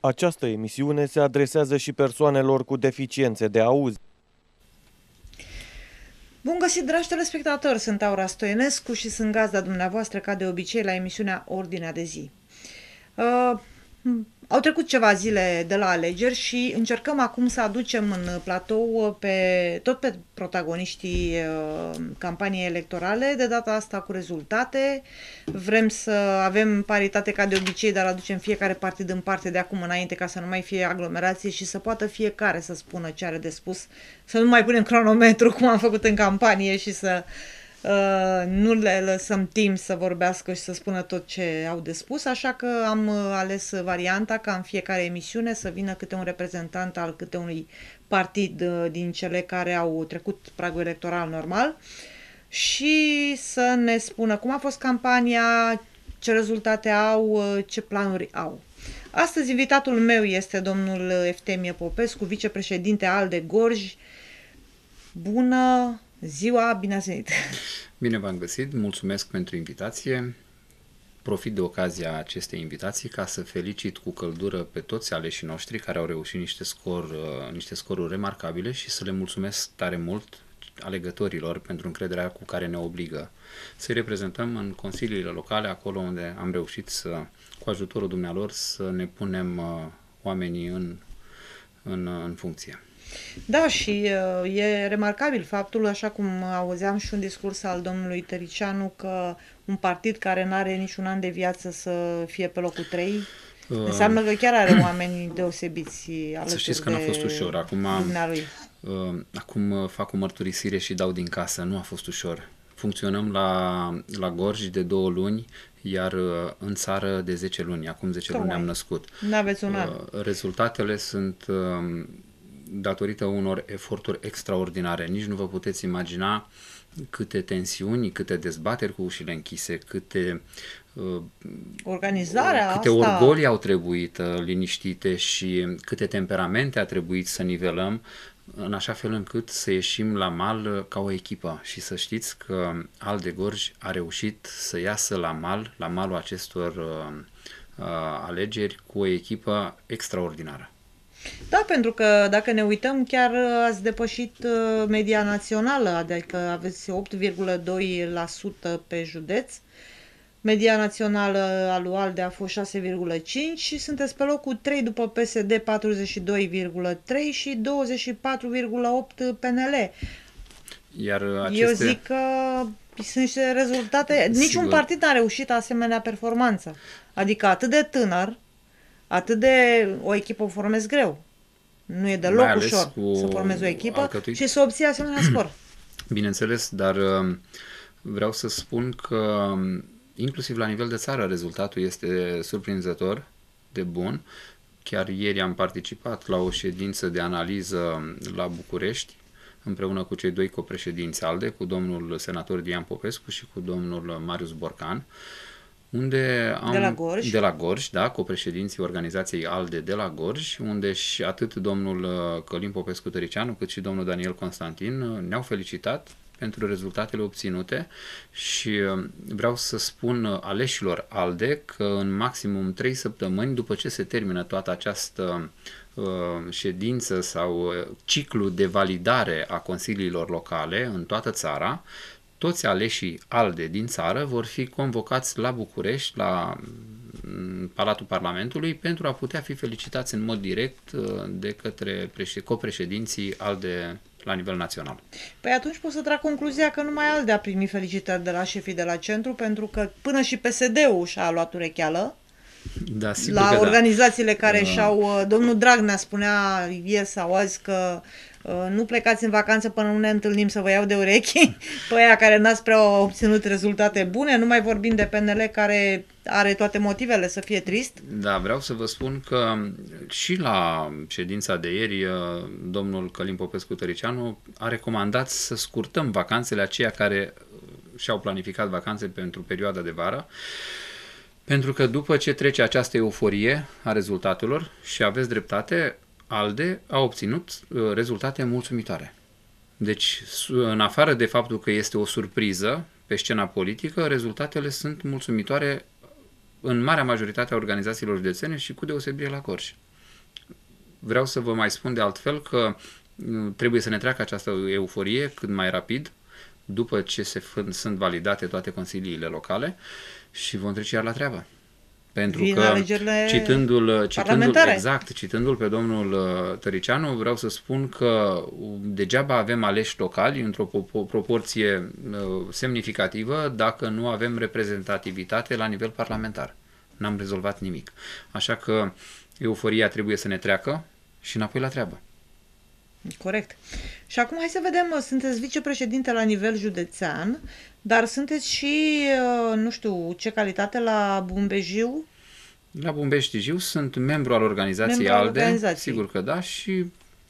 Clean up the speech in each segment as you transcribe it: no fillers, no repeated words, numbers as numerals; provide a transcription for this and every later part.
Această emisiune se adresează și persoanelor cu deficiențe de auz. Bun găsit, dragi telespectatori! Sunt Aura Stoienescu și sunt gazda dumneavoastră, ca de obicei, la emisiunea Ordinea de zi. Au trecut ceva zile de la alegeri și încercăm acum să aducem în platou tot pe protagoniștii campaniei electorale, de data asta cu rezultate. Vrem să avem paritate ca de obicei, dar aducem fiecare partid în parte de acum înainte ca să nu mai fie aglomerație și să poată fiecare să spună ce are de spus, să nu mai punem cronometru cum am făcut în campanie și să nu le lăsăm timp să vorbească și să spună tot ce au de spus, așa că am ales varianta ca în fiecare emisiune să vină câte un reprezentant al câte unui partid din cele care au trecut pragul electoral normal și să ne spună cum a fost campania, ce rezultate au, ce planuri au. Astăzi invitatul meu este domnul Eftemie Popescu, vicepreședinte ALDE Gorj. Bună ziua, bine ați venit! Bine v-am găsit, mulțumesc pentru invitație. Profit de ocazia acestei invitații ca să felicit cu căldură pe toți aleșii noștri care au reușit niște scoruri remarcabile și să le mulțumesc tare mult alegătorilor pentru încrederea cu care ne obligă să-i reprezentăm în consiliile locale, acolo unde am reușit cu ajutorul dumnealor, să ne punem oamenii în funcție. Da, și e remarcabil faptul, așa cum auzeam și un discurs al domnului Tăricianu, că un partid care nu are niciun an de viață să fie pe locul 3, înseamnă că chiar are oameni deosebiți alături. Să știți că n-a fost ușor. Acum fac o mărturisire și dau din casă. Nu a fost ușor. Funcționăm la Gorj de 2 luni, iar în țară de 10 luni. Acum 10 luni am născut. N-aveți un an. Rezultatele sunt datorită unor eforturi extraordinare. Nici nu vă puteți imagina câte tensiuni, câte dezbateri cu ușile închise, câte orgolii au trebuit liniștite și câte temperamente a trebuit să nivelăm în așa fel încât să ieșim la mal ca o echipă. Și să știți că ALDE Gorj a reușit să iasă la malul acestor alegeri cu o echipă extraordinară. Da, pentru că dacă ne uităm, chiar ați depășit media națională, adică aveți 8,2% pe județ. Media națională a lui ALDE a fost 6,5% și sunteți pe locul 3 după PSD 42,3% și 24,8% PNL. Eu zic că sunt niște rezultate. Niciun partid n-a reușit asemenea performanță. Adică atât de tânăr, o echipă o formezi greu. Nu e deloc ușor să formezi o echipă și să obții asemenea scor. Bineînțeles, dar vreau să spun că inclusiv la nivel de țară rezultatul este surprinzător de bun. Chiar ieri am participat la o ședință de analiză la București împreună cu cei 2 copreședinți ALDE, cu domnul senator Dian Popescu și cu domnul Marius Borcan, unde de la Gorj, da, copreședinții organizației ALDE de la Gorj, unde și atât domnul Călin Popescu Tăricianu cât și domnul Daniel Constantin ne-au felicitat pentru rezultatele obținute și vreau să spun aleșilor ALDE că în maximum 3 săptămâni după ce se termină toată această ședință sau ciclu de validare a consiliilor locale în toată țara, toți aleșii ALDE din țară vor fi convocați la București, la Palatul Parlamentului, pentru a putea fi felicitați în mod direct de către copreședinții ALDE la nivel național. Păi atunci pot să trag concluzia că numai ALDE a primit felicitări de la șefii de la centru, pentru că până și PSD-ul și-a luat urecheală. Da, sigur la că organizațiile care și-au... Domnul Dragnea spunea ieri sau azi că nu plecați în vacanță până nu ne întâlnim să vă iau de urechi, pe aia care n-ați prea obținut rezultate bune, nu mai vorbim de PNL care are toate motivele să fie trist. Da, vreau să vă spun că și la ședința de ieri domnul Călin Popescu Tăricianu a recomandat să scurtăm vacanțele aceia care și-au planificat vacanțe pentru perioada de vară, pentru că după ce trece această euforie a rezultatelor, și aveți dreptate, ALDE a obținut rezultate mulțumitoare. Deci, în afară de faptul că este o surpriză pe scena politică, rezultatele sunt mulțumitoare în marea majoritate a organizațiilor județene și cu deosebire la Gorj. vreau să vă mai spun de altfel că trebuie să ne treacă această euforie cât mai rapid, după ce sunt validate toate consiliile locale și vom trece iar la treabă. Pentru Vin că, alegerile citându-l pe domnul Tăricianu, vreau să spun că degeaba avem aleși locali într-o proporție semnificativă dacă nu avem reprezentativitate la nivel parlamentar. N-am rezolvat nimic. Așa că euforia trebuie să ne treacă și înapoi la treabă. Corect. Și acum hai să vedem, sunteți vicepreședinte la nivel județean, dar sunteți și, nu știu, ce calitate la Bumbejiu? La Bumbești-Jiu sunt membru al organizației ALDE, sigur că da, și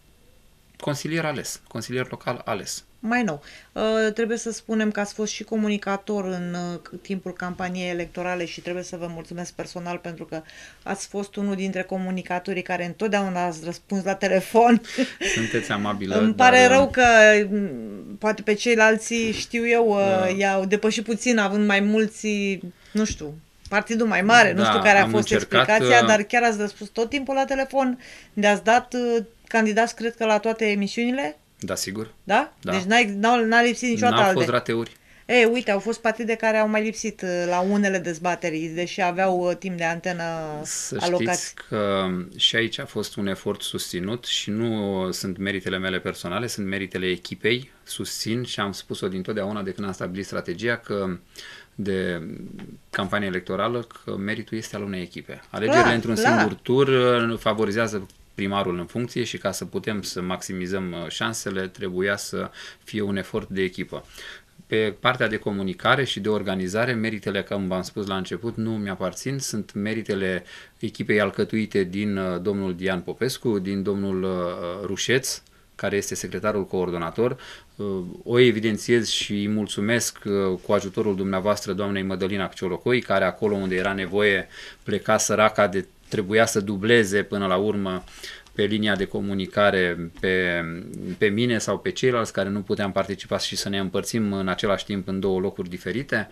consilier local ales. Mai nou. Trebuie să spunem că ați fost și comunicator în timpul campaniei electorale și trebuie să vă mulțumesc personal pentru că ați fost unul dintre comunicatorii care întotdeauna ați răspuns la telefon. Sunteți amabilă. Îmi pare rău că poate pe ceilalți, știu eu, i-au depășit puțin având mai mulți, nu știu, partidul mai mare, nu știu care a fost explicația, dar chiar ați răspuns tot timpul la telefon, ne-ați dat candidați, cred că, la toate emisiunile. Da, sigur. Da? Da. Deci n-a lipsit niciodată ALDE. N-au fost rateuri. Uite, au fost partide care au mai lipsit la unele dezbateri, deși aveau timp de antenă alocați. Să știți că și aici a fost un efort susținut și nu sunt meritele mele personale, sunt meritele echipei. Susțin și am spus-o dintotdeauna de când am stabilit strategia că de campanie electorală că meritul este al unei echipe. Alegerile într-un singur tur favorizează primarul în funcție și ca să putem să maximizăm șansele, trebuia să fie un efort de echipă. Pe partea de comunicare și de organizare, meritele, cum v-am spus la început, nu mi-aparțin, sunt meritele echipei alcătuite din domnul Dian Popescu, din domnul Rușeț, care este secretarul coordonator. O evidențiez și îi mulțumesc cu ajutorul dumneavoastră doamnei Mădălina Ciolocoi, care acolo unde era nevoie pleca săraca trebuia să dubleze până la urmă pe linia de comunicare pe mine sau pe ceilalți care nu puteam participa și să ne împărțim în același timp în două locuri diferite.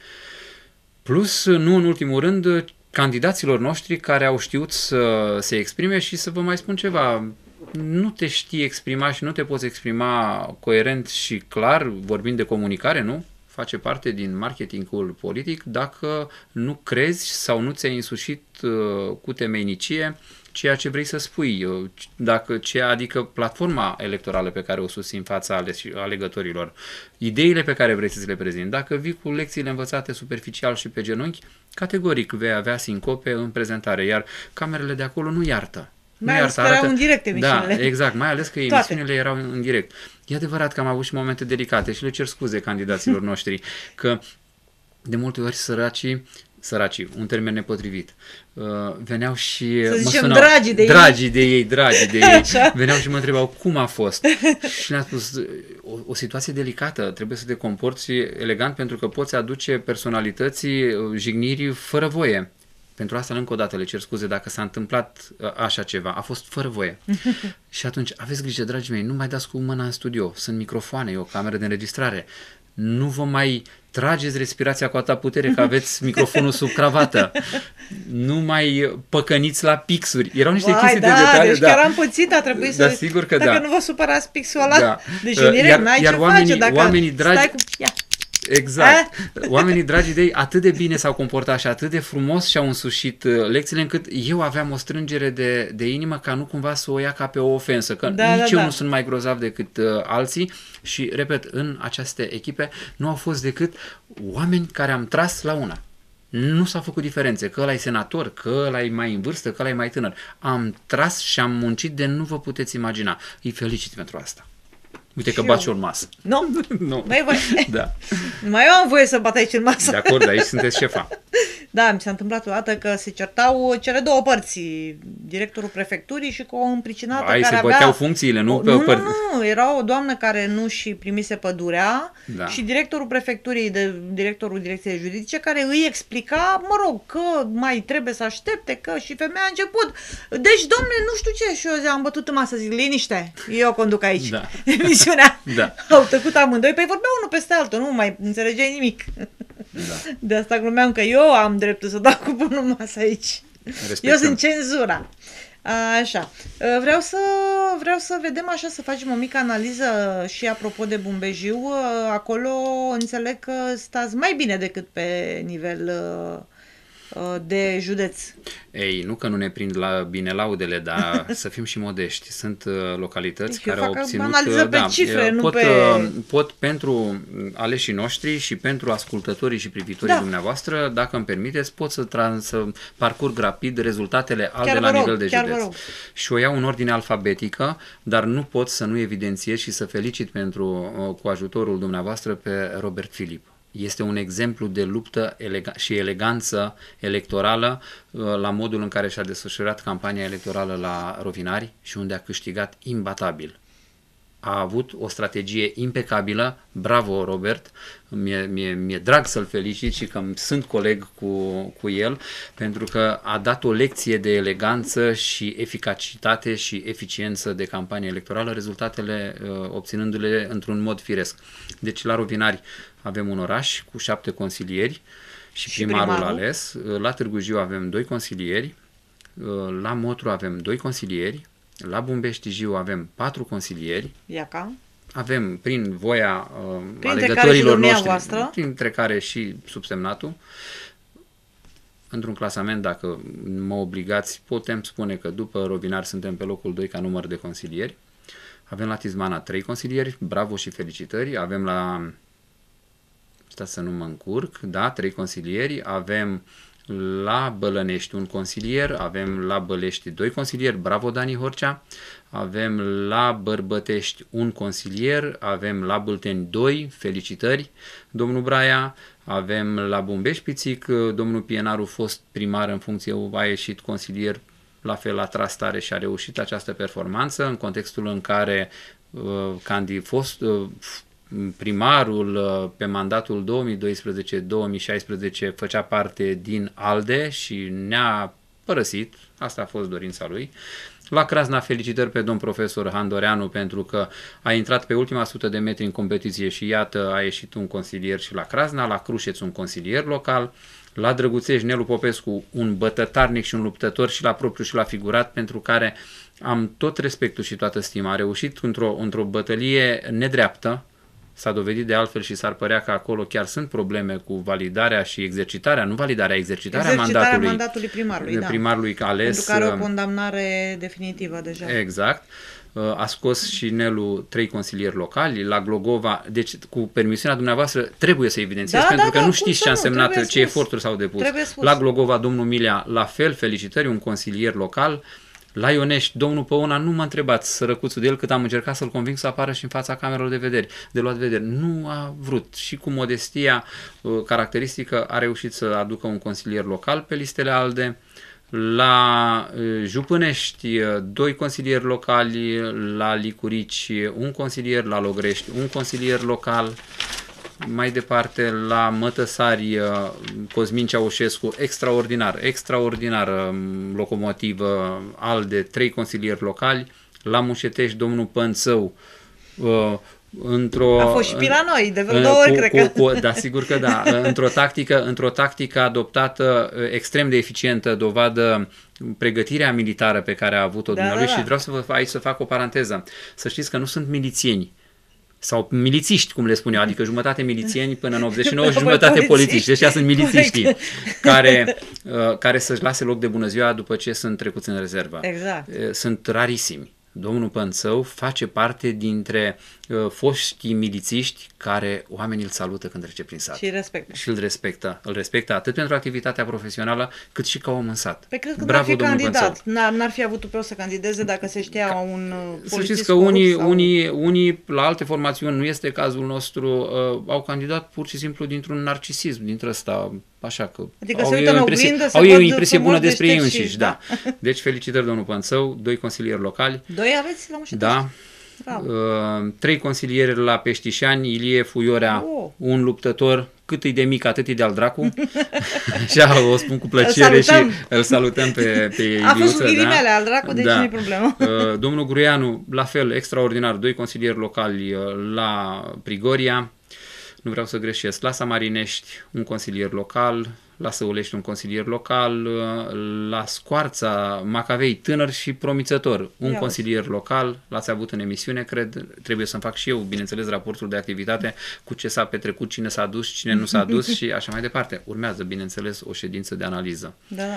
Plus, nu în ultimul rând, candidaților noștri care au știut să se exprime și să vă mai spun ceva. Nu te știi exprima și nu te poți exprima coerent și clar, vorbind de comunicare, nu? Face parte din marketingul politic dacă nu crezi sau nu ți-ai însușit cu temeinicie ceea ce vrei să spui, adică platforma electorală pe care o susții în fața alegătorilor, ideile pe care vrei să le prezinti. Dacă vii cu lecțiile învățate superficial și pe genunchi, categoric vei avea sincope în prezentare, iar camerele de acolo nu iartă. Mai ales că erau în direct emisiunile. Da, exact, mai ales că emisiunile erau în direct. E adevărat că am avut și momente delicate și le cer scuze candidaților noștri, că de multe ori săracii, un termen nepotrivit, veneau și să zicem, sunau, dragii de ei, Așa. veneau și mă întrebau cum a fost. Și le-am spus, o situație delicată, trebuie să te comporți elegant pentru că poți aduce personalității jigniri fără voie. Pentru asta, încă o dată, le cer scuze dacă s-a întâmplat așa ceva. A fost fără voie. Și atunci, aveți grijă, dragii mei, nu mai dați cu mâna în studio. Sunt microfoane, e o cameră de înregistrare. Nu vă mai trageți respirația cu atâta putere că aveți microfonul sub cravată. Nu mai păcăniți la pixuri. Erau niște chestii de detalii. Deci chiar am pățit, a trebuit să... sigur că dacă nu vă supărați pixul ăla, deci în direct n-ai ce face dacă oamenii dragi, stai cu... Exact. Oamenii dragi de ei atât de bine s-au comportat și atât de frumos și-au însușit lecțiile încât eu aveam o strângere de inimă ca nu cumva să o ia ca pe o ofensă, că nici eu nu sunt mai grozav decât alții și, repet, în aceste echipe nu au fost decât oameni care am tras la una. Nu s-a făcut diferențe, că ăla e senator, că ăla e mai în vârstă, că ăla e mai tânăr. Am tras și am muncit de nu vă puteți imagina. Îi felicit pentru asta. Uite că bați în masă. Nu. Mai voi. Da. Mai eu am voie să bat aici în masă. De acord, aici sunteți șefa. Da, mi s-a întâmplat odată că se certau cele două părți, directorul prefecturii și cu o împricinată care se avea... băteau funcțiile, nu? Nu, era o doamnă care nu și primise pădurea și directorul prefecturii, directorul direcției juridice, care îi explica, că mai trebuie să aștepte, că și femeia a început. Deci, domne, nu știu ce. Și eu am bătut în masă, zic, liniște, eu conduc aici emisiunea. Au tăcut amândoi, păi vorbeau unul peste altul, nu mai înțelegeai nimic. De asta glumeam că eu am dreptul să dau cu bunul masă aici. Eu sunt cenzura. Așa. Vreau să vedem așa, să facem o mică analiză și apropo de Bumbejiu. Acolo înțeleg că stați mai bine decât pe nivel de județ. Ei, nu că nu ne prind bine laudele, dar să fim și modești. Sunt localități care au obținut... analiză pe cifre, nu pe... Pot pentru aleșii noștri și pentru ascultătorii și privitorii dumneavoastră, dacă îmi permiteți, pot să parcurg rapid rezultatele ALDE la nivel de județ. Și o iau în ordine alfabetică, dar nu pot să nu evidențiez și să felicit cu ajutorul dumneavoastră pe Robert Filip. Este un exemplu de luptă și eleganță electorală la modul în care și-a desfășurat campania electorală la Rovinari și unde a câștigat imbatabil. A avut o strategie impecabilă, bravo Robert, mi-e drag să-l felicit și că sunt coleg cu el, pentru că a dat o lecție de eleganță și eficacitate și eficiență de campanie electorală, rezultatele obținându-le într-un mod firesc. Deci la Rovinari avem un oraș cu 7 consilieri și primarul ales, la Târgu Jiu avem 2 consilieri, la Motru avem 2 consilieri, la Bumbești Jiu avem 4 consilieri. Iaca. Avem, prin voia alegătorilor noștri, printre care și subsemnatul, într-un clasament, dacă mă obligați, putem spune că după Rovinari suntem pe locul 2 ca număr de consilieri. Avem la Tizmana 3 consilieri, bravo și felicitări. Avem stați să nu mă încurc, 3 consilieri. Avem la Bălănești un consilier, avem la Bălești 2 consilieri, bravo Dani Horcea, avem la Bărbătești un consilier, avem la Bâlteni 2, felicitări domnul Braia, avem la Bumbești Pițic, domnul Pienaru, fost primar în funcție, a ieșit consilier, la fel a tras tare și a reușit această performanță în contextul în care primarul pe mandatul 2012-2016 făcea parte din ALDE și ne-a părăsit, asta a fost dorința lui. La Crasna, felicitări pe domn profesor Handoreanu pentru că a intrat pe ultima 100 de metri în competiție și iată a ieșit un consilier și la Crasna, la Crușeț un consilier local, la Drăguțești Nelu Popescu un bătătarnic și un luptător și la propriu și la figurat, pentru care am tot respectul și toată stima. A reușit într-o bătălie nedreaptă. S-a dovedit de altfel și s-ar părea că acolo chiar sunt probleme cu validarea și exercitarea, nu validarea, exercitarea mandatului primarului ales. Pentru că are o condamnare definitivă deja. Exact. A scos și Nelu 3 consilieri locali, la Glogova, deci cu permisiunea dumneavoastră trebuie să evidențiez, pentru că nu știți ce a însemnat, ce eforturi s-au depus. La Glogova, domnul Milea, la fel, felicitări, un consilier local. La Ionești, domnul Păuna, nu m-a întrebat, sărăcuțul de el, cât am încercat să-l conving să apară și în fața camerelor de luat vedere. Nu a vrut și cu modestia caracteristică a reușit să aducă un consilier local pe listele ALDE. La Jupânești, 2 consilieri locali, la Licurici un consilier, la Logrești un consilier local. Mai departe, la Mătăsari, Cosmin Ceaușescu, extraordinar locomotivă ALDE, 3 consilieri locali. La Mușetești, domnul Pânțău, a fost și pe la noi, de vreo 2 ori, cred că. Da, sigur că da. Într-o tactică adoptată extrem de eficientă, dovadă pregătirea militară pe care a avut-o dumnealui. Și vreau aici să fac o paranteză. Să știți că nu sunt milițieni sau milițiști, cum le spun eu, adică jumătate milițieni până în 89 și jumătate polițiști. Ăștia sunt milițiștii care să-și lase loc de bună ziua după ce sunt trecuți în rezervă. Exact. Sunt rarisimi. Domnul Pânțău face parte dintre foștii milițiști care oamenii îl salută când trece prin sat. Și respectă. Și îl respectă. Îl respectă atât pentru activitatea profesională, cât și ca om în sat. Pe cred că n-ar fi candidat. N-ar fi avut tupeu să candideze dacă se știa un polițist. Să știți că unii la alte formațiuni, nu este cazul nostru, au candidat pur și simplu dintr-un narcisism, dintre ăsta, așa că adică au o impresie bună despre ei înșiși, da. Deci felicitări domnul Pânțău, 2 consilieri locali. 2 aveți la Mușetești? Da. 3 consilieri la Peștișani, Ilie Fuiorea, un luptător, cât e de mic, atât e de-al dracu. Așa o spun cu plăcere și îl salutăm pe Iliuță. A fost ghilimele al dracu, deci nu-i problemă. Domnul Gruianu, la fel, extraordinar, 2 consilieri locali la Prigoria. Nu vreau să greșesc. La Samarinești, un consilier local. la Săulești un consilier local, la Scoarța, Macavei, tânăr și promițător, un consilier local, l-ați avut în emisiune, cred, trebuie să-mi fac și eu, bineînțeles, raportul de activitate cu ce s-a petrecut, cine s-a dus, cine nu s-a dus și așa mai departe. Urmează, bineînțeles, o ședință de analiză. Da.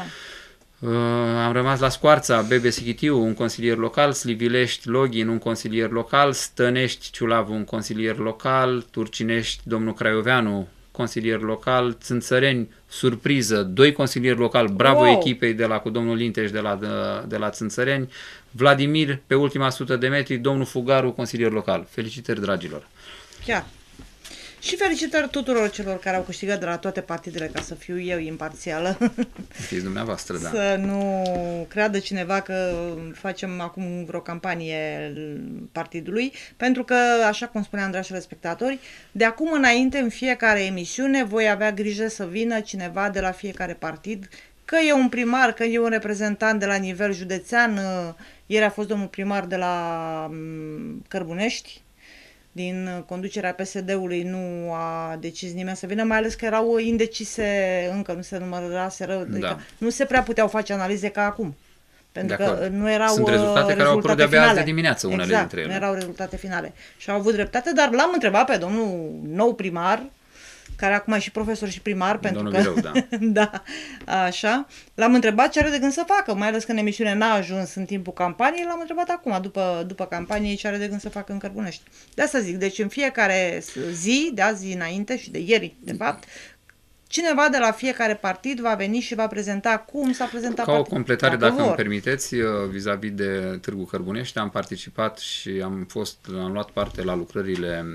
Am rămas la Scoarța, Bebe Sichitiu, un consilier local, Slivilești, Login, un consilier local, Stănești, Ciulav, un consilier local, Turcinești, domnul Craioveanu, consilier local, Țânțăreni, surpriză, 2 consilieri locali, bravo echipei cu domnul Linteș de la Țânțăreni, Vladimir, pe ultima 100 de metri, domnul Fugaru, consilier local. Felicitări, dragilor! Chiar! Și felicitări tuturor celor care au câștigat de la toate partidele, ca să fiu eu imparțială. Fiți dumneavoastră, da. Să nu creadă cineva că facem acum vreo campanie partidului, pentru că, așa cum spuneam, dragi respectatori, de acum înainte, în fiecare emisiune, voi avea grijă să vină cineva de la fiecare partid, că e un primar, că e un reprezentant de la nivel județean. Ieri a fost domnul primar de la Cărbunești, din conducerea PSD-ului nu a decis nimeni să vină, mai ales că erau indecise, încă nu se număraseră, adică nu se prea puteau face analize ca acum. Pentru că nu erau Sunt rezultate care au apărut de-abia azi de dimineață, unele dintre ele. Nu erau rezultate finale. Și au avut dreptate, dar l-am întrebat pe domnul nou primar, care acum e și profesor și primar, pentru domnul că... Birău, da. Da, așa. L-am întrebat ce are de gând să facă, mai ales că în emisiune n-a ajuns în timpul campaniei, l-am întrebat acum, după campanie, ce are de gând să facă în Cărbunești. De asta zic, deci în fiecare zi, de azi înainte și de ieri, de fapt, cineva de la fiecare partid va veni și va prezenta cum s-a prezentat partidul. Ca o completare, dacă îmi permiteți, vis-a-vis de Târgu Cărbunești, am participat și am luat parte la lucrările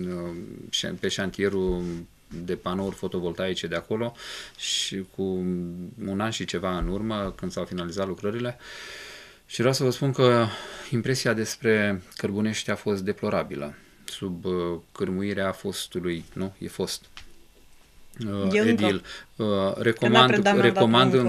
pe șantierul de panouri fotovoltaice de acolo și cu un an și ceva în urmă, când s-au finalizat lucrările. Și vreau să vă spun că impresia despre Cărbunești a fost deplorabilă, sub cârmuirea fostului, nu? E fost. Edil. Recomand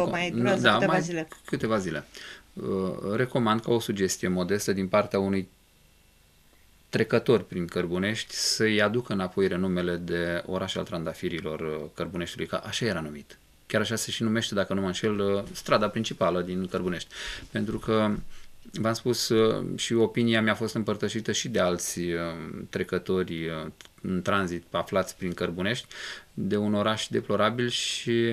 câteva zile. Recomand ca o sugestie modestă din partea unui trecători prin Cărbunești să-i aducă înapoi renumele de oraș al trandafirilor Cărbuneștiului, că așa era numit. Chiar așa se și numește, dacă nu mă înșel, strada principală din Cărbunești. Pentru că, v-am spus, și opinia mea a fost împărtășită și de alți trecători în tranzit aflați prin Cărbunești, de un oraș deplorabil și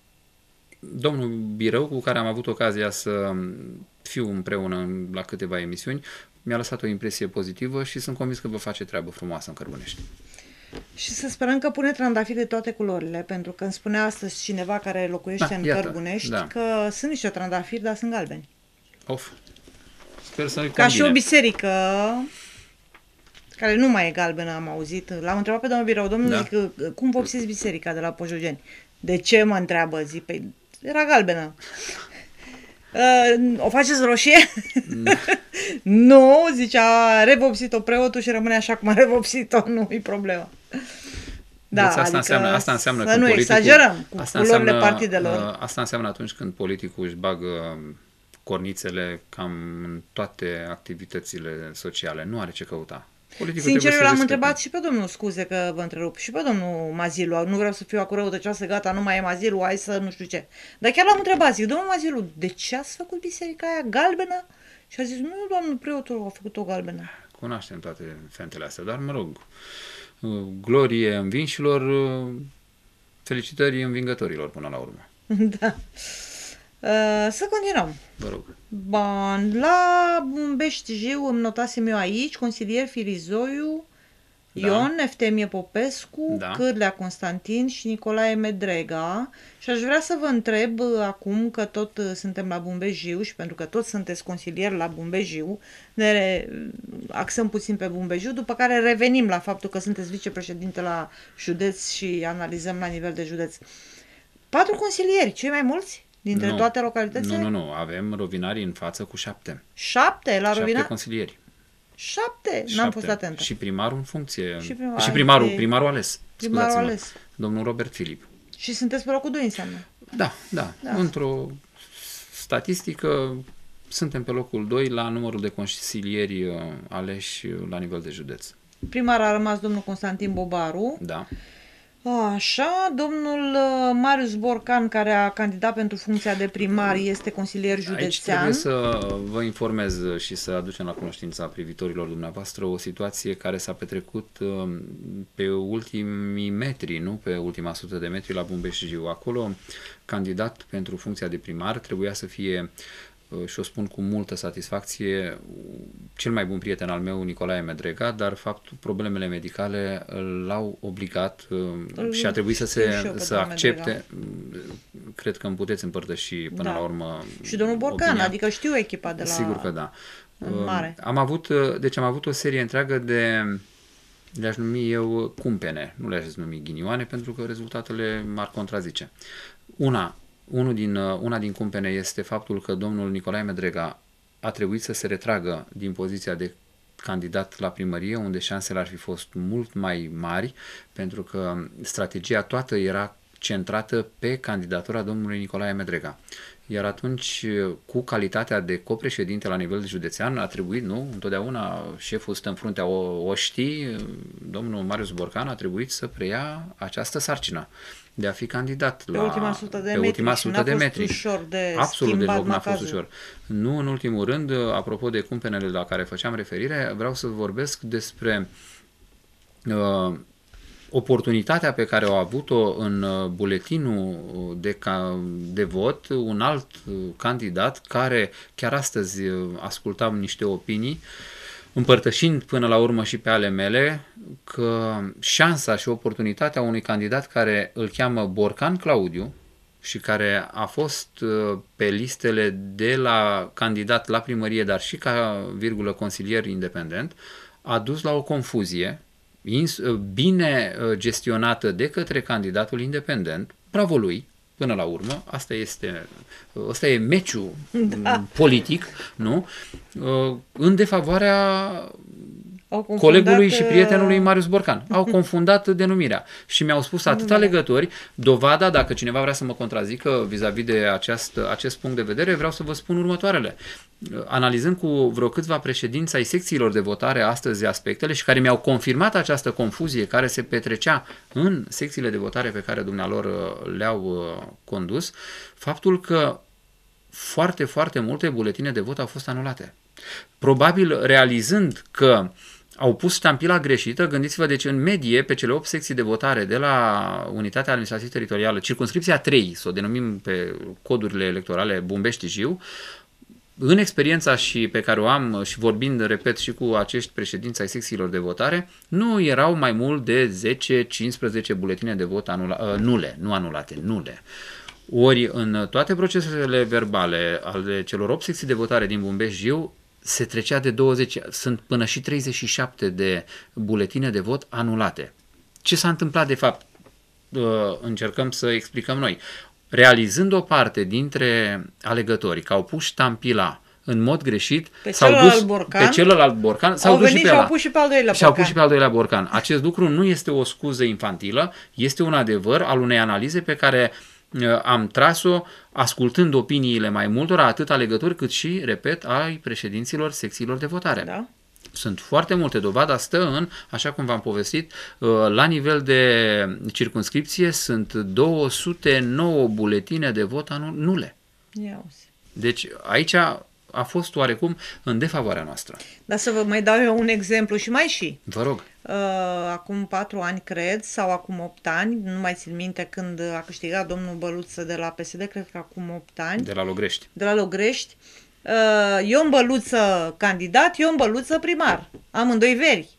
domnul Birău, cu care am avut ocazia să fiu împreună la câteva emisiuni, mi-a lăsat o impresie pozitivă și sunt convins că vă face treabă frumoasă în Cărbunești. Și să sperăm că pune trandafiri de toate culorile, pentru că îmi spunea astăzi cineva care locuiește în Cărbunești că sunt niște trandafiri, dar sunt galbeni. Of! Sper să ca și o biserică care nu mai e galbenă, am auzit. L-am întrebat pe domnul Birău, domnule, cum vopsiți biserica de la Pojogeni? De ce, mă întreabă? Zic, păi era galbenă. O faceți roșie? Nu, zicea, revopsit-o preotul și rămâne așa cum a revopsit-o, nu-i problemă. Da, deci asta înseamnă să nu exagerăm cu culorile partidelor. Asta înseamnă atunci când politicul își bagă cornițele cam în toate activitățile sociale. Nu are ce căuta. Sincer, eu l-am întrebat și pe domnul, scuze că vă întrerup, și pe domnul Mazilu, nu vreau să fiu acum răutăcioasă, gata, nu mai e Mazilu, hai să nu știu ce. Dar chiar l-am întrebat, zic, domnul Mazilu, de ce ați făcut biserica aia galbenă? Și a zis, nu, doamnă, preotul a făcut-o galbenă. Cunoaștem toate fentele astea, dar mă rog, glorie învinșilor, felicitări învingătorilor până la urmă. Da. Să continuăm. Vă rog. Bun, la Bumbești-Jiu îmi notasem eu aici, consilier Firizoiu, Ion, Eftemie Popescu, Cârlea Constantin și Nicolae Medrega. Și aș vrea să vă întreb acum că tot suntem la Bumbești-Jiu și pentru că toți sunteți consilieri la Bumbești-Jiu, ne axăm puțin pe Bumbești-Jiu, după care revenim la faptul că sunteți vicepreședinte la județ și analizăm la nivel de județ. 4 consilieri, cei mai mulți? Dintre toate localitățile? Nu. Avem rovinari în față cu 7. 7 la rovinari? 7 consilieri. 7? N-am fost atentă. Și primarul în funcție. Și primarul ales. Primarul ales. Domnul Robert Filip. Și sunteți pe locul 2 înseamnă? Da. Într-o statistică suntem pe locul 2 la numărul de consilieri aleși la nivel de județ. Primar a rămas domnul Constantin Bobaru. Da. Așa, domnul Marius Borcan, care a candidat pentru funcția de primar, este consilier județean. Aici trebuie să vă informez și să aducem la cunoștința privitorilor dumneavoastră o situație care s-a petrecut pe ultimii metri, nu pe ultima 100 de metri la Bumbești-Jiu. Acolo, candidat pentru funcția de primar trebuia să fie, și o spun cu multă satisfacție, cel mai bun prieten al meu, Nicolae Medrega, dar problemele medicale l-au obligat și a trebuit să accepte. Cred că îmi puteți împărtăși până la urmă și domnul Borcan, opinia. Adică știu echipa de la... Sigur că da. Mare. Am avut o serie întreagă de, le-aș numi eu, cumpene, nu le-aș numi ghinioane, pentru că rezultatele m-ar contrazice. Una din cumpene este faptul că domnul Nicolae Medrega a trebuit să se retragă din poziția de candidat la primărie, unde șansele ar fi fost mult mai mari, pentru că strategia toată era centrată pe candidatura domnului Nicolae Medrega. Iar atunci, cu calitatea de copreședinte la nivel județean, a trebuit, nu? Întotdeauna șeful stă în fruntea oștii, domnul Marius Borcan a trebuit să preia această sarcină de a fi candidat pe ultima 100 de metri. Ușor de absolut deloc n-a fost ușor. Nu în ultimul rând, apropo de cumpenele la care făceam referire, vreau să vorbesc despre oportunitatea pe care au avut-o în buletinul de vot un alt candidat care chiar astăzi ascultam niște opinii, împărtășind până la urmă și pe ale mele, că șansa și oportunitatea unui candidat care îl cheamă Borcan Claudiu și care a fost pe listele de la candidat la primărie, dar și ca consilier independent, a dus la o confuzie bine gestionată de către candidatul independent. Bravo lui! Până la urmă, ăsta e meciul politic, nu? În defavoarea colegului și prietenului Marius Borcan. Au confundat denumirea și mi-au spus atât alegători, dovada, dacă cineva vrea să mă contrazică vis-a-vis de acest punct de vedere, vreau să vă spun următoarele. Analizând cu vreo câțiva președinți ai secțiilor de votare astăzi aspectele și care mi-au confirmat această confuzie care se petrecea în secțiile de votare pe care dumnealor le-au condus, faptul că foarte, foarte multe buletine de vot au fost anulate. Probabil realizând că au pus ștampila greșită, gândiți-vă, deci în medie, pe cele 8 secții de votare de la Unitatea Administrativă Teritorială, circumscripția 3, să o denumim pe codurile electorale Bumbești-Jiu, în experiența și pe care o am și vorbind, repet, și cu acești președinți ai secțiilor de votare, nu erau mai mult de 10-15 buletine de vot nule, nu anulate, nule. Ori în toate procesele verbale ale celor 8 secții de votare din Bumbești-Jiu se trecea de 20, sunt până și 37 de buletine de vot anulate. Ce s-a întâmplat de fapt? Încercăm să explicăm noi. Realizând o parte dintre alegători că au pus ștampila în mod greșit, pe celălalt Borcan, s-au dus și pe ăla. Și-au pus și pe al doilea Borcan. Și-au pus și pe al doilea Borcan. Acest lucru nu este o scuză infantilă, este un adevăr al unei analize pe care am tras-o ascultând opiniile mai multora, atât alegători cât și, repet, ai președinților secțiilor de votare. Da. Sunt foarte multe. Dovada stă în, așa cum v-am povestit, la nivel de circumscripție sunt 209 buletine de vot nule. Deci aici a fost oarecum în defavoarea noastră. Dar să vă mai dau eu un exemplu și mai și. Vă rog. Acum 4 ani, cred, sau acum 8 ani, nu mai țin minte când a câștigat domnul Băluță de la PSD, cred că acum 8 ani. De la Logrești. De la Logrești. Ion Băluță candidat, Ion Băluță primar. Amândoi veri.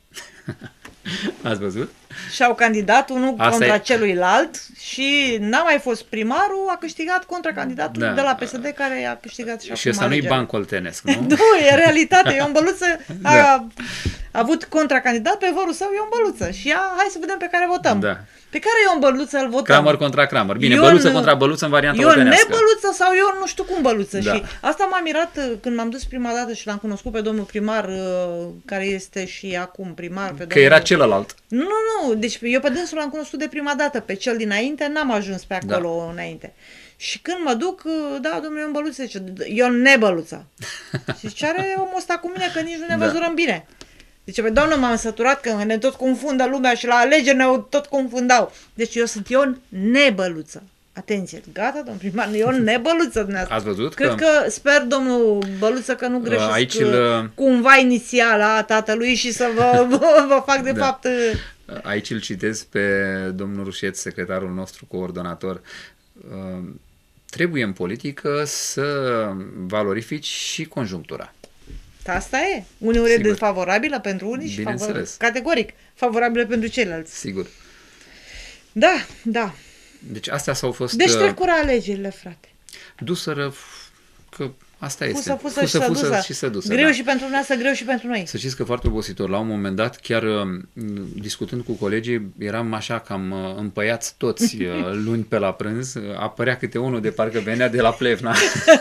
Ați văzut? Și-au candidat unul contra celuilalt și n-a mai fost primarul, a câștigat contra candidatul de la PSD care a câștigat și ăsta nu-i ban coltenesc, nu? Nu, e realitate. Ion Băluță a avut contracandidat pe vorul său Ion Băluță și hai să vedem pe care votăm. Da. Pe care Ion Băluță îl votăm? Kramer contra Kramer. Bine, Băluță contra Băluță în varianta Ion oltenească. Nebăluță sau Ion nu știu cum Băluță. Da. Și asta m-a mirat când m-am dus prima dată și l-am cunoscut pe domnul primar, care este și acum primar. Pe că era celălalt. Nu. Deci eu pe dânsul l-am cunoscut de prima dată. Pe cel dinainte n-am ajuns pe acolo înainte. Și când mă duc, domnul Ion Băluță zice, Ion Nebăluță. Și ce are omul ăsta cu mine, că nici nu ne văzurăm bine. Zice, păi doamnă, m-am săturat că ne tot confundă lumea și la alegeri ne tot confundau. Deci eu sunt Ion Nebăluță. Atenție, gata, domnul primar, Ion Nebăluță dumneavoastră. Ați văzut Cred că sper, domnul Băluță, că nu greșesc aici cumva inițiala tatălui și să vă fac de fapt... Aici îl citez pe domnul Rușet, secretarul nostru coordonator. Trebuie în politică să valorifici și conjunctura. Asta e. Uneori e defavorabilă pentru unii și categoric favorabilă pentru ceilalți. Sigur. Da, da. Deci astea s-au fost... Deci trecură alegerile, frate. Duseră, că asta este. Fusă și să dusă. Greu și pentru noi, greu și pentru noi. Să știți că foarte obositor. La un moment dat, chiar discutând cu colegii, eram așa cam împăiați toți luni pe la prânz. Apărea câte unul de parcă venea de la Plevna.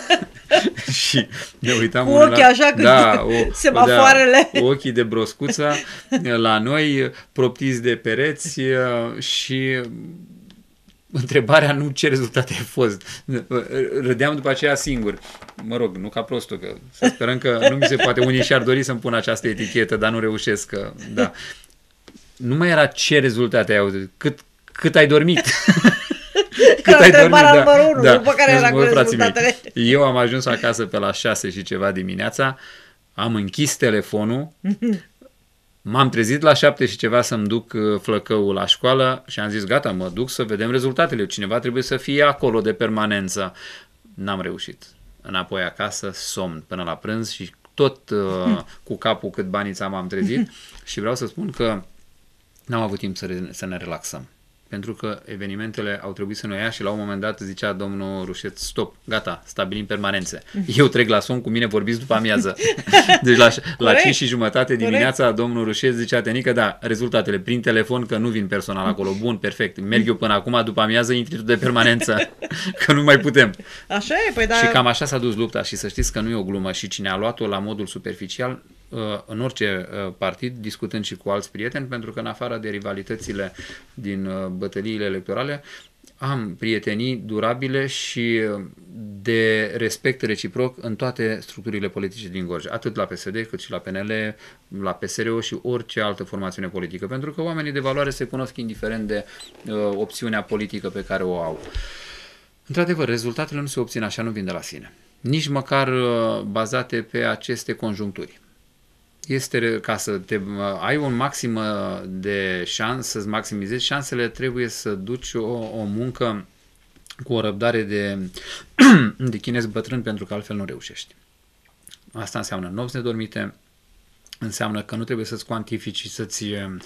Și ne uitam cu ochii așa când semafoarele. Ochii de broscuță la noi, proptiți de pereți și... Întrebarea nu ce rezultate a fost. Râdeam după aceea singur. Mă rog, nu ca prostul, că să sperăm că nu mi se poate. Unii și-ar dori să-mi pun această etichetă, dar nu reușesc. Că, da. Nu mai era ce rezultate ai auzit, cât ai dormit. Cât ai dormit, da. După care era cu rezultatele. Eu am ajuns acasă pe la 6 și ceva dimineața, am închis telefonul, m-am trezit la 7 și ceva să-mi duc flăcăul la școală și am zis, gata, mă duc să vedem rezultatele. Cineva trebuie să fie acolo de permanență. N-am reușit. Înapoi acasă, somn până la prânz și tot cu capul cât banița m-am trezit și vreau să spun că n-am avut timp să ne relaxăm. Pentru că evenimentele au trebuit să ne ia și la un moment dat zicea domnul Rușet, stop, gata, stabilim permanențe. Eu trec la somn, cu mine vorbiți după amiază. Deci la 5 și jumătate dimineața domnul Rușet zicea, Tenică, da, rezultatele prin telefon, că nu vin personal acolo. Bun, perfect, merg eu până acum, după amiază intri tu de permanență, că nu mai putem. Așa e, păi da. Și cam așa s-a dus lupta și să știți că nu e o glumă și cine a luat-o la modul superficial, în orice partid, discutând și cu alți prieteni, pentru că în afară de rivalitățile din bătăliile electorale, am prietenii durabile și de respect reciproc în toate structurile politice din Gorj, atât la PSD cât și la PNL, la PSRO și orice altă formațiune politică, pentru că oamenii de valoare se cunosc indiferent de opțiunea politică pe care o au. Într-adevăr, rezultatele nu se obțin așa, nu vin de la sine. Nici măcar bazate pe aceste conjuncturi. Este ca să ai un maxim de șanse, să-ți maximizezi șansele, trebuie să duci o muncă cu o răbdare de chinez bătrân, pentru că altfel nu reușești. Asta înseamnă nopți nedormite, înseamnă că nu trebuie să-ți cuantifici și să-ți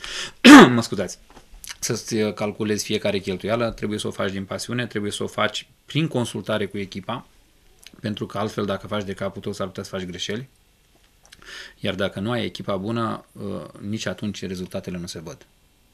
să-ți calculezi fiecare cheltuială, trebuie să o faci din pasiune, trebuie să o faci prin consultare cu echipa, pentru că altfel dacă faci de capul tău s-ar putea să faci greșeli. Iar dacă nu ai echipa bună, nici atunci rezultatele nu se văd.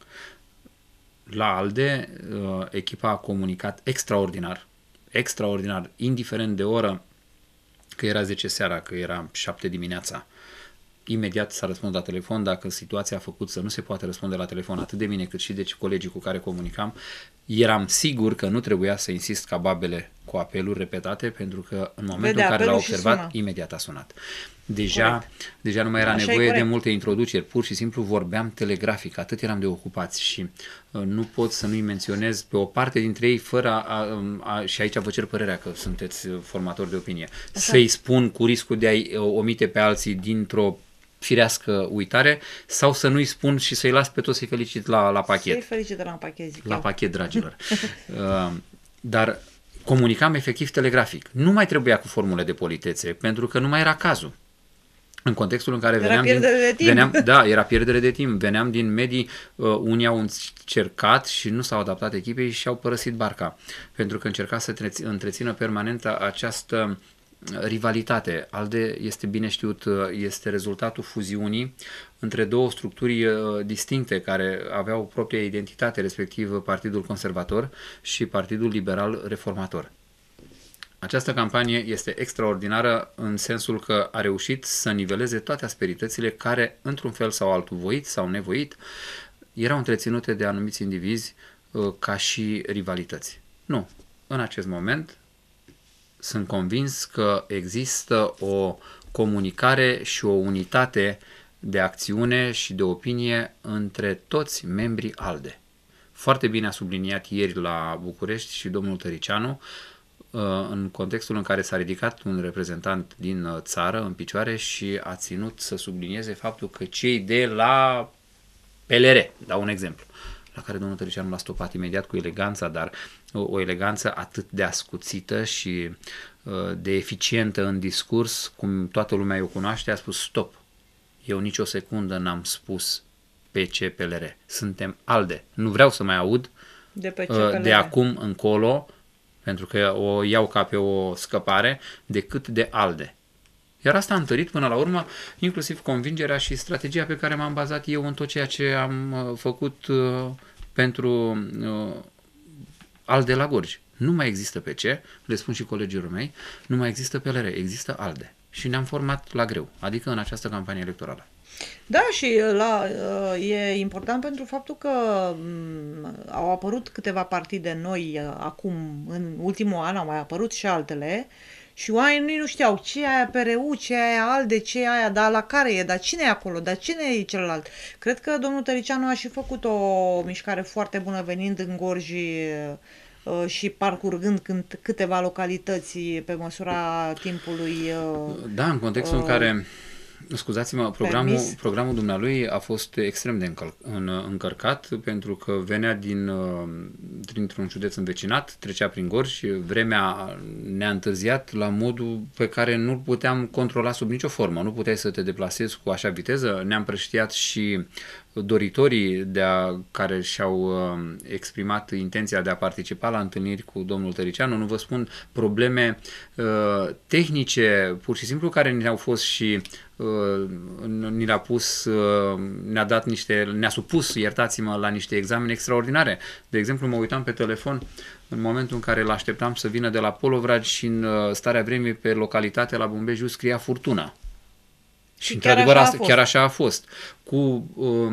La ALDE, echipa a comunicat extraordinar, indiferent de oră, că era 10 seara, că era 7 dimineața. Imediat s-a răspuns la telefon, dacă situația a făcut să nu se poate răspunde la telefon atât de mine cât și de colegii cu care comunicam, eram sigur că nu trebuia să insist ca babele cu apeluri repetate, pentru că în momentul în care l-a observat, imediat a sunat. Deja nu mai era nevoie de multe introduceri, pur și simplu vorbeam telegrafic, atât eram de ocupați și nu pot să nu-i menționez pe o parte dintre ei fără și aici vă cer părerea că sunteți formatori de opinie, să-i spun cu riscul de a-i omite pe alții dintr-o firească uitare sau să nu-i spun și să-i las pe toți să-i felicit la pachet. Să-i felicit la pachet, zic la pachet, dragilor. Dar comunicam efectiv telegrafic. Nu mai trebuia cu formule de politețe, pentru că nu mai era cazul. În contextul în care era pierdere de timp. Veneam din medii, unii au încercat și nu s-au adaptat echipei și au părăsit barca, pentru că încerca să întrețină permanent această rivalitate. ALDE, este bine știut, este rezultatul fuziunii între două structuri distincte care aveau propria identitate, respectiv Partidul Conservator și Partidul Liberal Reformator. Această campanie este extraordinară în sensul că a reușit să niveleze toate asperitățile care, într-un fel sau altul, voit sau nevoit, erau întreținute de anumiți indivizi ca și rivalități. Nu. În acest moment sunt convins că există o comunicare și o unitate de acțiune și de opinie între toți membrii ALDE. Foarte bine a subliniat ieri la București și domnul Tăricianu, în contextul în care s-a ridicat un reprezentant din țară în picioare și a ținut să sublinieze faptul că cei de la PLR, dau un exemplu, la care domnul Tăricianu l-a stopat imediat cu eleganța, dar o eleganță atât de ascuțită și de eficientă în discurs, cum toată lumea o cunoaște, a spus stop. Eu nicio secundă n-am spus PCPLR. Suntem ALDE. Nu vreau să mai aud de acum încolo, pentru că o iau ca pe o scăpare, decât de ALDE. Iar asta a întărit până la urmă inclusiv convingerea și strategia pe care m-am bazat eu în tot ceea ce am făcut pentru ALDE la Gorj. Nu mai există PC, le spun și colegilor mei, nu mai există PLR, există ALDE. Și ne-am format la greu, adică în această campanie electorală. Da, și e important pentru faptul că au apărut câteva partide noi acum, în ultimul an, au mai apărut și altele, și oamenii nu știau ce e aia PRU, ce e aia ALDE, ce e aia, dar la care e, dar cine e acolo, dar cine e celălalt. Cred că domnul Tăricianu a și făcut o mișcare foarte bună venind în Gorj și parcurgând câteva localități pe măsura timpului. Da, în contextul în care, scuzați-mă, programul dumnealui a fost extrem de încărcat, pentru că venea dintr-un județ învecinat, trecea prin Gorj, vremea ne-a întârziat la modul pe care nu-l puteam controla sub nicio formă. Nu puteai să te deplasezi cu așa viteză, ne-am împrăștiat și doritorii care și-au exprimat intenția de a participa la întâlniri cu domnul Tăricianu, nu vă spun probleme tehnice, pur și simplu, care ne-au fost și ne-a supus, iertați-mă, la niște examene extraordinare. De exemplu, mă uitam pe telefon în momentul în care l-așteptam să vină de la Polovrad și în starea vremii pe localitate la Bumbejiu scria furtună. Și într-adevăr chiar așa a fost. Cu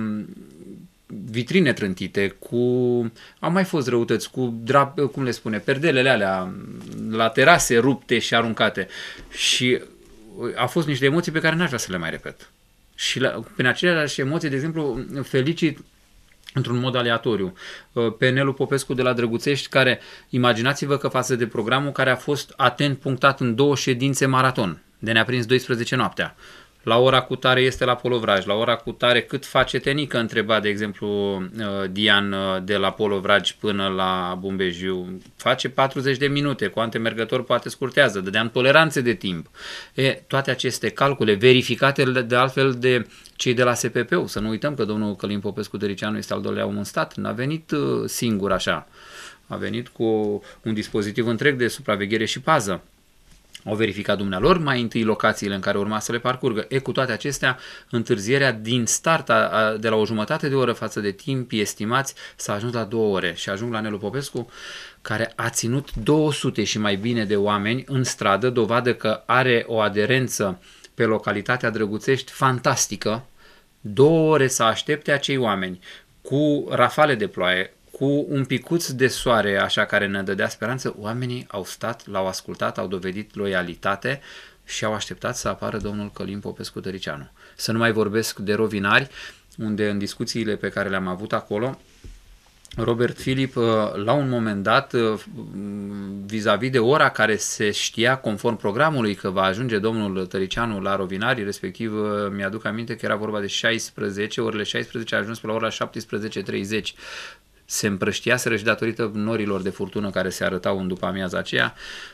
vitrine trântite, au mai fost răutăți, cu perdelele alea la terase rupte și aruncate. Și au fost niște emoții pe care n-aș vrea să le mai repet. Și prin aceleași emoții, de exemplu, felicit într-un mod aleatoriu pe Nelu Popescu de la Drăguțești, care, imaginați-vă că față de programul care a fost atent punctat în 2 ședințe maraton, de ne-a prins 12 noaptea, la ora cutare este la Polovraj, la ora cutare cât face tenică, întreba, de exemplu, Dian de la Polovraj până la Bumbejiu. Face 40 de minute, cu antemergător poate scurtează, dădeam toleranțe de timp. Toate aceste calcule, verificate de altfel de cei de la SPP-ul, să nu uităm că domnul Călin Popescu Tăricianu este al doilea om în stat, n-a venit singur așa, a venit cu un dispozitiv întreg de supraveghere și pază. Au verificat dumnealor mai întâi locațiile în care urma să le parcurgă. Cu toate acestea, întârzierea din start de la o jumătate de oră față de timpii estimați s-a ajuns la 2 ore. Și ajung la Nelu Popescu, care a ținut 200 și mai bine de oameni în stradă, dovadă că are o aderență pe localitatea Drăguțești fantastică. 2 ore să aștepte acei oameni cu rafale de ploaie, cu un picuț de soare așa care ne dădea speranță. Oamenii au stat, l-au ascultat, au dovedit loialitate și au așteptat să apară domnul Călin Popescu Tăricianu. Să nu mai vorbesc de Rovinari, unde în discuțiile pe care le-am avut acolo, Robert Filip, la un moment dat, vis-a-vis de ora care se știa conform programului că va ajunge domnul Tăricianu la Rovinari, respectiv mi-aduc aminte că era vorba de 16, orele 16, a ajuns pe la ora 17:30. Se împrăștiaseră și datorită norilor de furtună care se arătau în după amiaza aceea,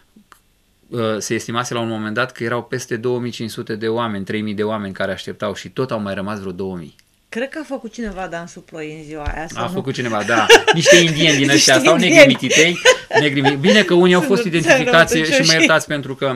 se estimase la un moment dat că erau peste 2500 de oameni, 3000 de oameni care așteptau și tot au mai rămas vreo 2000. Cred că a făcut cineva dansul ploi în ziua aia. A făcut cineva, da. Niște indieni din ăștia sau negrimititei. Bine că unii au fost identificați și mă iertați pentru că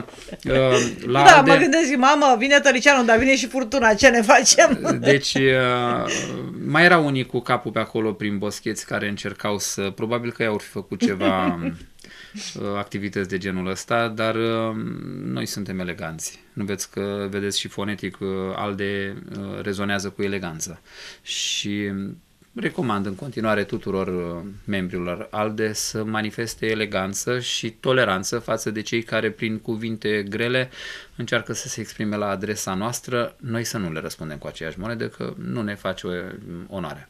mă gândesc, mamă, vine Tăricianu, dar vine și furtuna, ce ne facem? Deci mai erau unii cu capul pe acolo prin boscheți care încercau probabil că i-au fi făcut ceva activități de genul ăsta, dar noi suntem eleganți. Nu vedeți și fonetic, ALDE rezonează cu eleganță. Și recomand în continuare tuturor membrilor ALDE să manifeste eleganță și toleranță față de cei care prin cuvinte grele încearcă să se exprime la adresa noastră, noi să nu le răspundem cu aceeași monedă, că nu ne face onoare.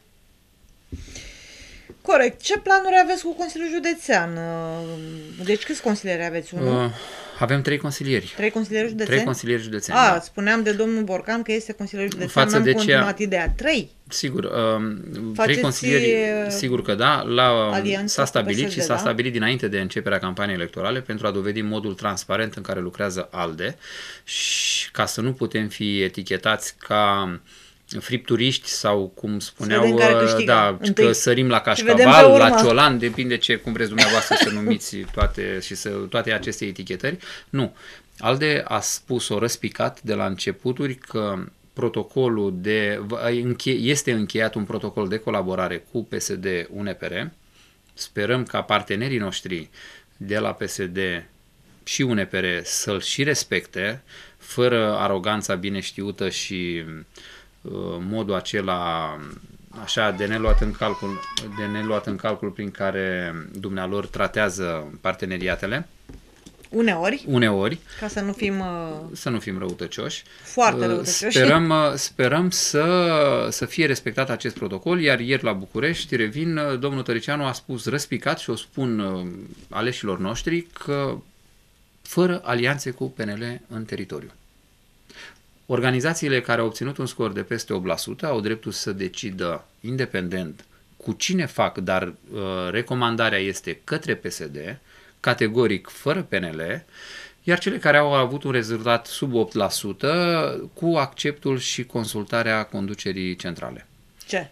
Corect. Ce planuri aveți cu Consiliul Județean? Deci câți consilieri aveți? Avem 3 consilieri. 3 consilieri județeni? 3 consilieri județeni. Da. Spuneam de domnul Borcan că este consilier județean, Față n-am de continuat ideea. 3? Sigur, Faceți 3 consilieri, sigur că da, s-a stabilit PSD, și s-a stabilit dinainte de începerea campaniei electorale pentru a dovedi modul transparent în care lucrează ALDE și ca să nu putem fi etichetați ca fripturiști sau cum spuneau, da, că sărim la cașcaval, la ciolan, depinde cum vreți dumneavoastră să numiți toate aceste etichetări. Nu. ALDE a spus-o răspicat de la începuturi că este încheiat un protocol de colaborare cu PSD-UNPR. Sperăm ca partenerii noștri de la PSD și UNPR să-l și respecte, fără aroganța bine știută și modul acela așa de neluat în calcul prin care dumnealor tratează parteneriatele. Uneori. Ca să nu fim răutăcioși. Foarte răutăcioși. Sperăm să fie respectat acest protocol, iar ieri la București, domnul Tăricianu a spus răspicat și o spun aleșilor noștri că fără alianțe cu PNL în teritoriu. Organizațiile care au obținut un scor de peste 8% au dreptul să decidă independent cu cine fac, dar recomandarea este către PSD, categoric fără PNL, iar cele care au avut un rezultat sub 8% cu acceptul și consultarea conducerii centrale. Ce?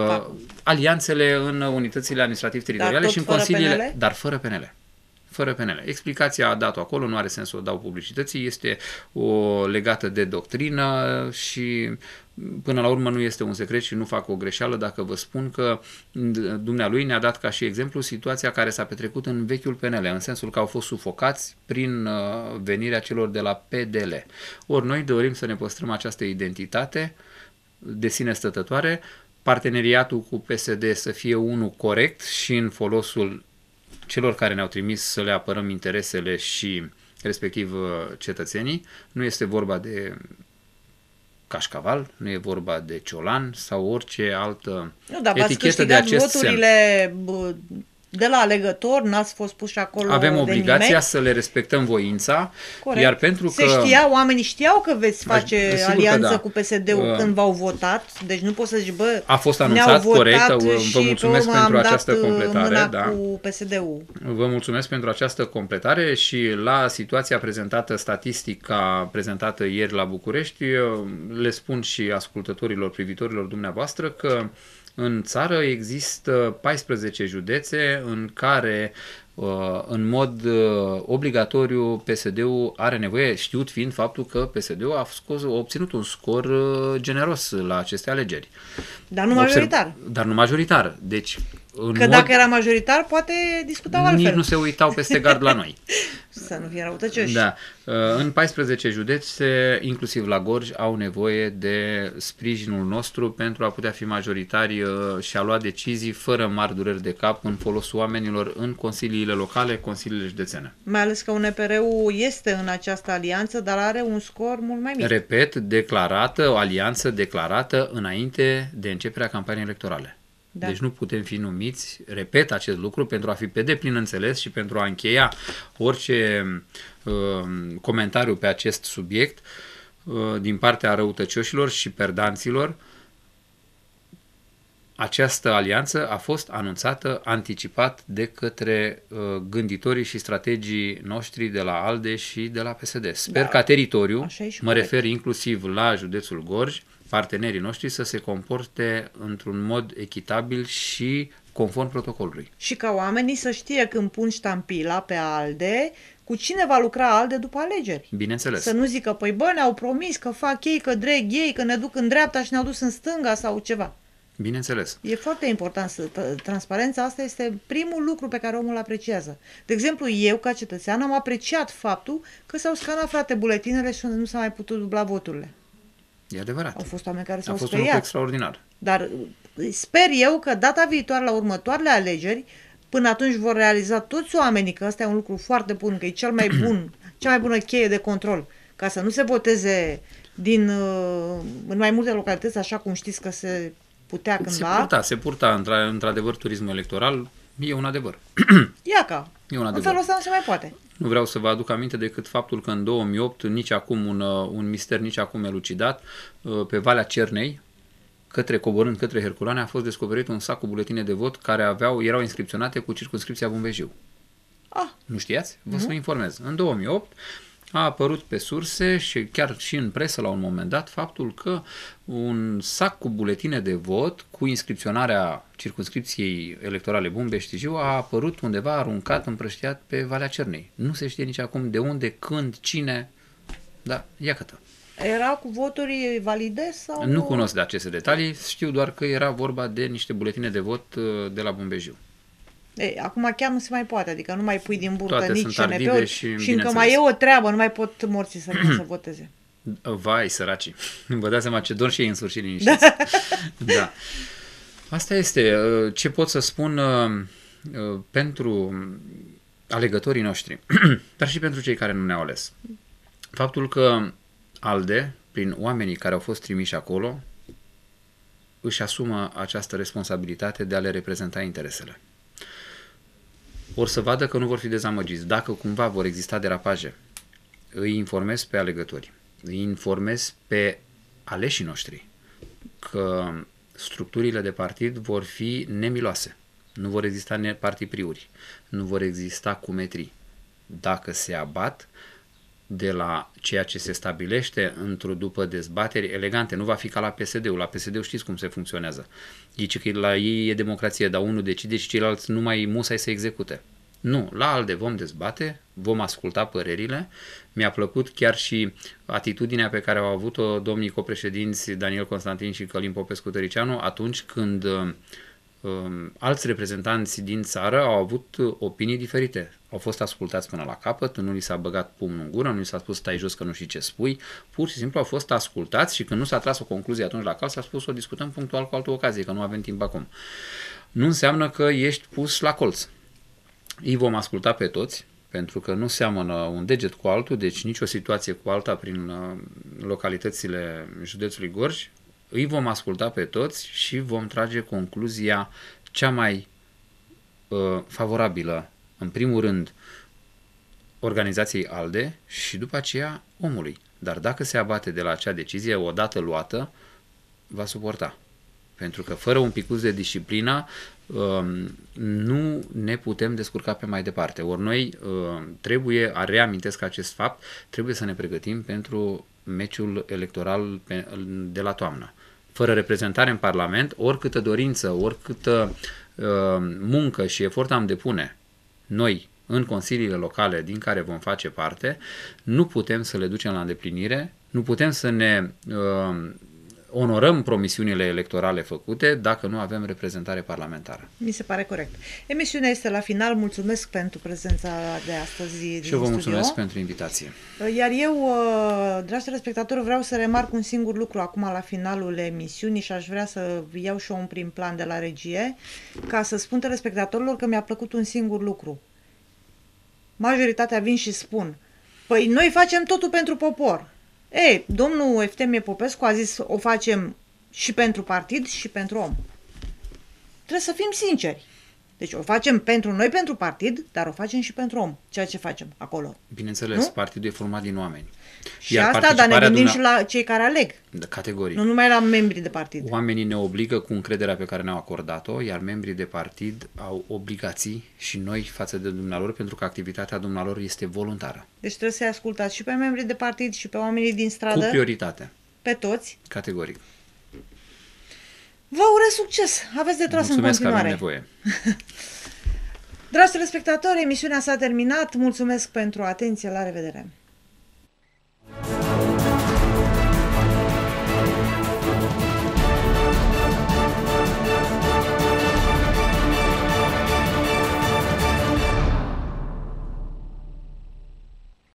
Alianțele în unitățile administrativ-teritoriale și în consiliile, dar fără PNL. Fără PNL. Explicația a dat-o acolo, nu are sens să o dau publicității, este o legată de doctrină și până la urmă nu este un secret și nu fac o greșeală dacă vă spun că dumnealui ne-a dat ca și exemplu situația care s-a petrecut în vechiul PNL, în sensul că au fost sufocați prin venirea celor de la PDL. Ori noi dorim să ne păstrăm această identitate de sine stătătoare, parteneriatul cu PSD să fie unul corect și în folosul celor care ne-au trimis să le apărăm interesele și respectiv cetățenii. Nu este vorba de cașcaval, nu e vorba de ciolan sau orice altă etichetă de acest voturile de la alegător, n-ați fost puși acolo. Avem obligația să le respectăm voința. Corect. Iar pentru că oamenii știau că veți face alianță cu PSD-ul când v-au votat, deci nu poți să zici, a fost anunțat corect, vă mulțumesc pentru această completare, da. Cu PSD-ul. Vă mulțumesc pentru această completare și la situația prezentată, statistica prezentată ieri la București, le spun și ascultătorilor, privitorilor dumneavoastră că în țară există 14 județe în care, în mod obligatoriu, PSD-ul are nevoie, știut fiind faptul că PSD-ul a obținut un scor generos la aceste alegeri. Dar nu majoritar. Dar nu majoritar. Deci, dacă era majoritar, poate discutau altfel. Nici nu se uitau peste gard la noi. Să nu fie răutăcioși. Da. În 14 județe, inclusiv la Gorj, au nevoie de sprijinul nostru pentru a putea fi majoritari și a lua decizii fără mari dureri de cap în folosul oamenilor în consiliile locale, consiliile județene. Mai ales că UNPR-ul este în această alianță, dar are un scor mult mai mic. Repet, o alianță declarată înainte de începerea campaniei electorale. Da. Deci nu putem fi numiți, repet acest lucru, pentru a fi pe deplin înțeles și pentru a încheia orice comentariu pe acest subiect din partea răutăcioșilor și perdanților. Această alianță a fost anunțată anticipat de către gânditorii și strategii noștri de la ALDE și de la PSD. Sper ca teritoriul, mă refer inclusiv la județul Gorj, partenerii noștri să se comporte într-un mod echitabil și conform protocolului. Și ca oamenii să știe când pun ștampila pe ALDE, cu cine va lucra ALDE după alegeri. Bineînțeles. Să nu zică, păi bă, ne-au promis că fac ei, că dreg ei, că ne duc în dreapta și ne-au dus în stânga sau ceva. Bineînțeles. E foarte important transparența asta este primul lucru pe care omul îl apreciază. De exemplu, eu, ca cetățean, am apreciat faptul că s-au scanat, frate, buletinele și nu s-a mai putut dubla voturile. E adevărat. Au fost oameni care A s-au fost un lucru speriat. extraordinar. Dar sper eu că data viitoare, la următoarele alegeri, până atunci vor realiza toți oamenii că ăsta e un lucru foarte bun, că e cel mai bun, cea mai bună cheie de control, ca să nu se voteze în mai multe localități, așa cum știți că se putea cândva. Se purta într-adevăr turismul electoral, e un adevăr. Iaca, E un în adevăr. felul ăsta nu se mai poate. Nu vreau să vă aduc aminte decât faptul că în 2008, nici acum un mister nici acum elucidat, pe Valea Cernei, coborând către Herculane, a fost descoperit un sac cu buletine de vot care erau inscripționate cu circumscripția Bumbejiu. Nu știați? Vă să vă informez. În 2008 a apărut pe surse și chiar și în presă la un moment dat faptul că un sac cu buletine de vot cu inscripționarea circumscripției electorale Bumbești-Jiu a apărut undeva aruncat, împrăștiat pe Valea Cernei. Nu se știe nici acum de unde, când, cine, da, iată. Era cu voturi valide sau... Nu cunosc de aceste detalii, știu doar că era vorba de niște buletine de vot de la Bumbejiu. Ei, acum chiar nu se mai poate, adică nu mai pui din burtă Toate nici sunt ardive CNP-ul și încă mai e o treabă, nu mai pot morții să vină să voteze. Vai, săracii. Vă dați seama ce dor și ei în sfârșit liniștiți. Da. Asta este. Ce pot să spun pentru alegătorii noștri, dar și pentru cei care nu ne-au ales. Faptul că ALDE, prin oamenii care au fost trimiși acolo, își asumă această responsabilitate de a le reprezenta interesele. Or să vadă că nu vor fi dezamăgiți. Dacă cumva vor exista derapaje, îi informez pe alegători, îi informez pe aleșii noștri că structurile de partid vor fi nemiloase. Nu vor exista partipriuri, nu vor exista cumetrii. Dacă se abat de la ceea ce se stabilește după dezbateri elegante, nu va fi ca la PSD-ul. La PSD-ul știți cum se funcționează. Zice că la ei e democrație, dar unul decide și ceilalți numai musai să execute. Nu, la ALDE vom dezbate, vom asculta părerile. Mi-a plăcut chiar și atitudinea pe care au avut-o domnii copreședinți Daniel Constantin și Călin Popescu-Tăricianu atunci când alți reprezentanți din țară au avut opinii diferite. Au fost ascultați până la capăt, nu li s-a băgat pumnul în gură, nu li s-a spus stai jos că nu știi ce spui, pur și simplu au fost ascultați și când nu s-a tras o concluzie atunci la cal, s-a spus o discutăm punctual cu altă ocazie, că nu avem timp acum. Nu înseamnă că ești pus la colț. Îi vom asculta pe toți, pentru că nu seamănă un deget cu altul, deci nicio situație cu alta prin localitățile județului Gorj. Îi vom asculta pe toți și vom trage concluzia cea mai favorabilă, în primul rând, organizației ALDE și după aceea omului. Dar dacă se abate de la acea decizie, odată luată, va suporta. Pentru că fără un picuț de disciplină nu ne putem descurca pe mai departe. Ori noi reamintesc acest fapt, trebuie să ne pregătim pentru meciul electoral de la toamnă. Fără reprezentare în Parlament, oricâtă dorință, oricâtă muncă și efort am depune noi în consiliile locale din care vom face parte, nu putem să le ducem la îndeplinire, nu putem să ne onorăm promisiunile electorale făcute dacă nu avem reprezentare parlamentară. Mi se pare corect. Emisiunea este la final. Mulțumesc pentru prezența de astăzi din Și eu vă mulțumesc studio. pentru invitație. Iar eu, dragi telespectatori, vreau să remarc un singur lucru acum la finalul emisiunii și aș vrea să iau și eu un prim plan de la regie, ca să spun telespectatorilor că mi-a plăcut un singur lucru. Majoritatea vin și spun, păi noi facem totul pentru popor. Ei, domnul Eftemie Popescu a zis o facem și pentru partid și pentru om. Trebuie să fim sinceri. Deci o facem pentru noi, pentru partid, dar o facem și pentru om, ceea ce facem acolo. Bineînțeles, nu? Partidul e format din oameni. Și iar asta, dar ne gândim și la cei care aleg. Categoric. Nu numai la membrii de partid. Oamenii ne obligă cu încrederea pe care ne-au acordat-o, iar membrii de partid au obligații și noi față de dumnealor, pentru că activitatea dumnealor este voluntară. Deci trebuie să-i ascultați și pe membrii de partid și pe oamenii din stradă. Cu prioritate. Pe toți. Categoric. Vă urez succes! Aveți de tras în continuare. Mulțumesc că avem nevoie. Dragi telespectatori, emisiunea s-a terminat. Mulțumesc pentru atenție. La revedere!